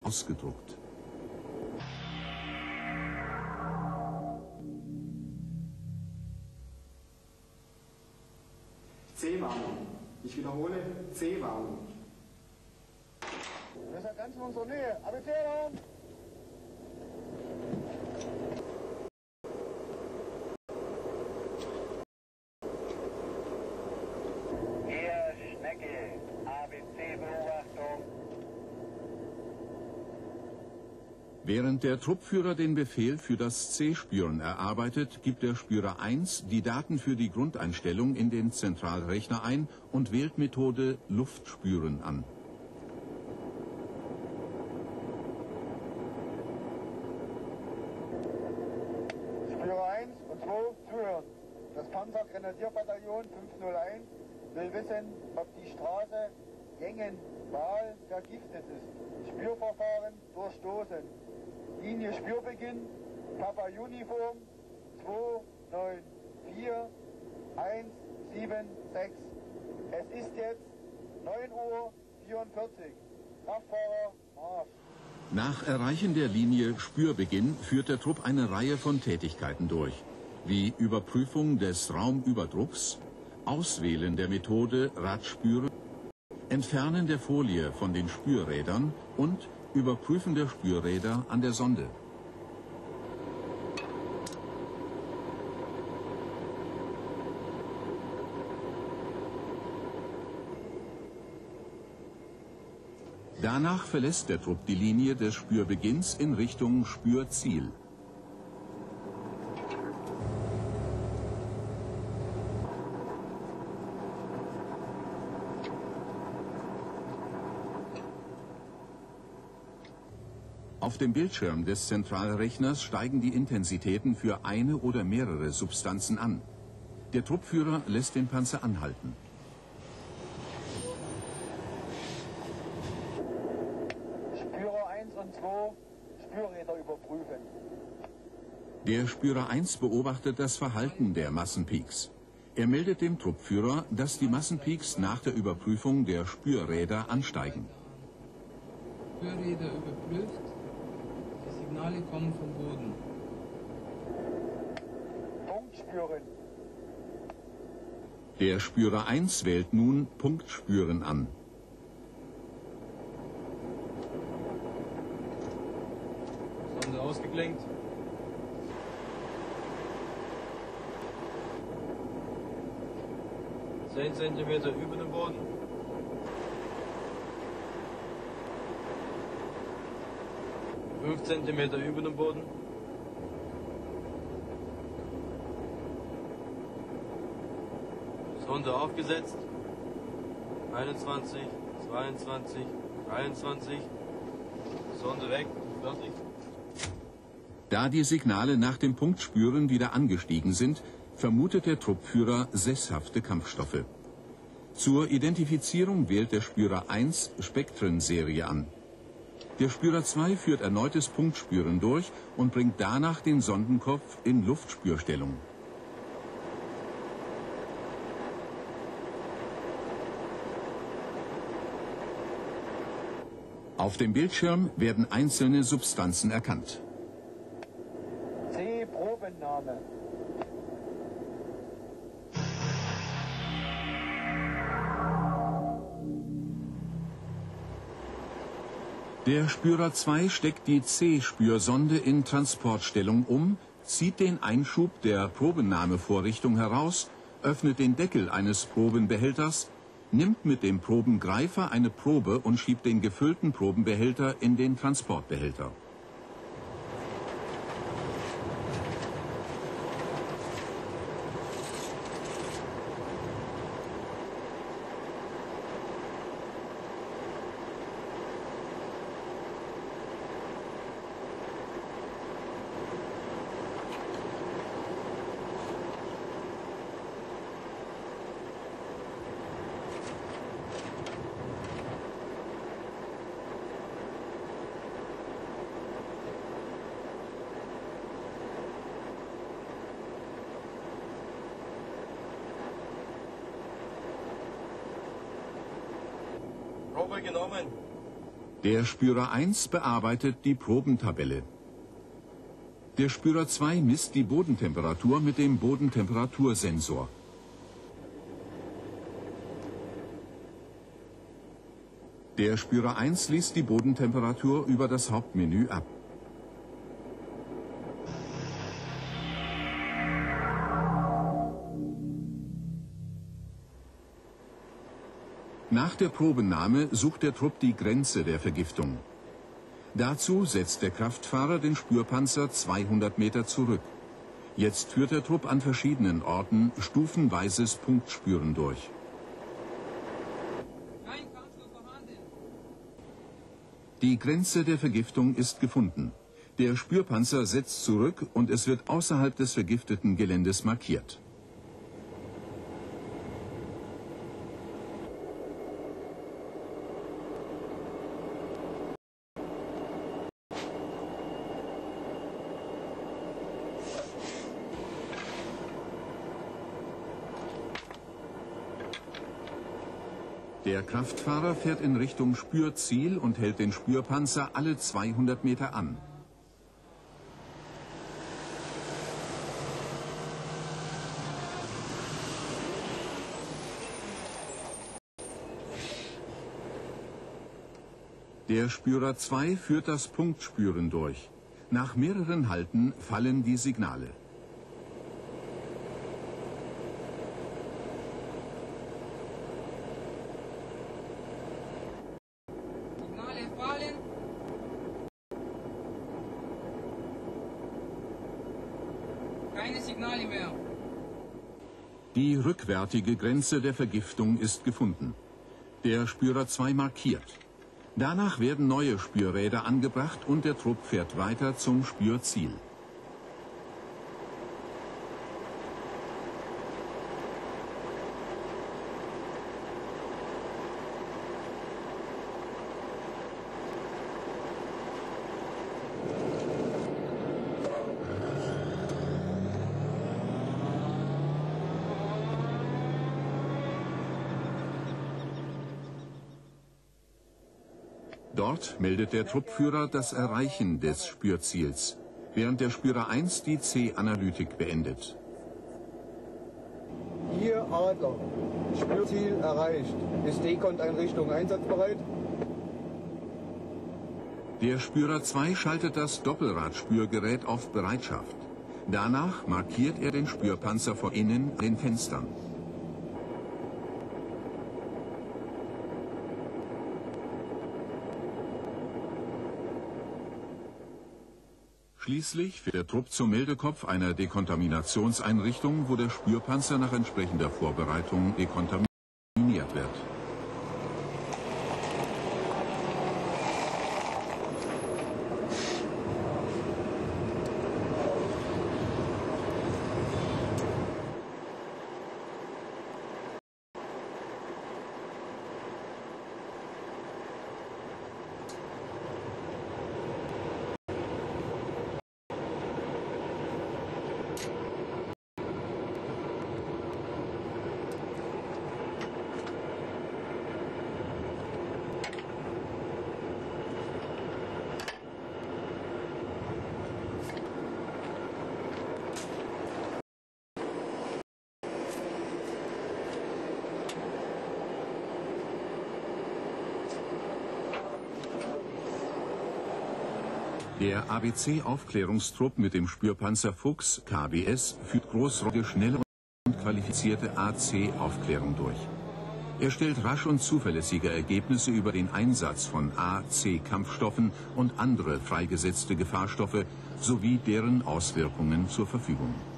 ausgedruckt. C-Warnung. Ich wiederhole, C-Warnung. Das ist ganz in unserer Nähe. Abitärung! Hier Schnecke, ABC-Beobachtung. Während der Truppführer den Befehl für das C-Spüren erarbeitet, gibt der Spürer 1 die Daten für die Grundeinstellung in den Zentralrechner ein und wählt Methode Luftspüren an. Spürer 1 und 2 zuhören. Das Panzergrenadierbataillon 501 will wissen, ob die Straße Jengen-Wahl vergiftet ist. Spürverfahren durchstoßen. Linie Spürbeginn, Papa Uniform 294 176. Es ist jetzt 9:44 Uhr. Kraftfahrer, Marsch. Nach Erreichen der Linie Spürbeginn führt der Trupp eine Reihe von Tätigkeiten durch, wie Überprüfung des Raumüberdrucks, Auswählen der Methode Radspüren, Entfernen der Folie von den Spürrädern und Überprüfen der Spürräder an der Sonde. Danach verlässt der Trupp die Linie des Spürbeginns in Richtung Spürziel. Auf dem Bildschirm des Zentralrechners steigen die Intensitäten für eine oder mehrere Substanzen an. Der Truppführer lässt den Panzer anhalten. Spürer 1 und 2 Spürräder überprüfen. Der Spürer 1 beobachtet das Verhalten der Massenpeaks. Er meldet dem Truppführer, dass die Massenpeaks nach der Überprüfung der Spürräder ansteigen. Spürräder überprüft. Die Signale kommen vom Boden. Punktspüren. Der Spürer 1 wählt nun Punktspüren an. Sonde ausgeblinkt. Zehn Zentimeter über dem Boden. Fünf Zentimeter über dem Boden. Sonde aufgesetzt. 21, 22, 23. Sonde weg. Fertig. Da die Signale nach dem Punktspüren wieder angestiegen sind, vermutet der Truppführer sesshafte Kampfstoffe. Zur Identifizierung wählt der Spürer 1 Spektrenserie an. Der Spürer 2 führt erneutes Punktspüren durch und bringt danach den Sondenkopf in Luftspürstellung. Auf dem Bildschirm werden einzelne Substanzen erkannt. C-Probennahme. Der Spürer 2 steckt die C-Spürsonde in Transportstellung um, zieht den Einschub der Probennahmevorrichtung heraus, öffnet den Deckel eines Probenbehälters, nimmt mit dem Probengreifer eine Probe und schiebt den gefüllten Probenbehälter in den Transportbehälter. Probe genommen. Der Spürer 1 bearbeitet die Probentabelle. Der Spürer 2 misst die Bodentemperatur mit dem Bodentemperatursensor. Der Spürer 1 liest die Bodentemperatur über das Hauptmenü ab. Nach der Probennahme sucht der Trupp die Grenze der Vergiftung. Dazu setzt der Kraftfahrer den Spürpanzer 200 Meter zurück. Jetzt führt der Trupp an verschiedenen Orten stufenweises Punktspüren durch. Die Grenze der Vergiftung ist gefunden. Der Spürpanzer setzt zurück und es wird außerhalb des vergifteten Geländes markiert. Der Kraftfahrer fährt in Richtung Spürziel und hält den Spürpanzer alle 200 Meter an. Der Spürer 2 führt das Punktspüren durch. Nach mehreren Halten fallen die Signale. Keine Signale mehr. Die rückwärtige Grenze der Vergiftung ist gefunden. Der Spürer 2 markiert. Danach werden neue Spürräder angebracht und der Trupp fährt weiter zum Spürziel. Dort meldet der Truppführer das Erreichen des Spürziels, während der Spürer 1 die C-Analytik beendet. Hier Adler. Spürziel erreicht. Ist Dekont-Einrichtung einsatzbereit? Der Spürer 2 schaltet das Doppelradspürgerät auf Bereitschaft. Danach markiert er den Spürpanzer vor innen an den Fenstern. Schließlich fährt der Trupp zum Meldekopf einer Dekontaminationseinrichtung, wo der Spürpanzer nach entsprechender Vorbereitung dekontaminiert wird. Der ABC-Aufklärungstrupp mit dem Spürpanzer Fuchs, KBS, führt großräumige, schnelle und qualifizierte AC-Aufklärung durch. Er stellt rasch und zuverlässige Ergebnisse über den Einsatz von AC-Kampfstoffen und andere freigesetzte Gefahrstoffe sowie deren Auswirkungen zur Verfügung.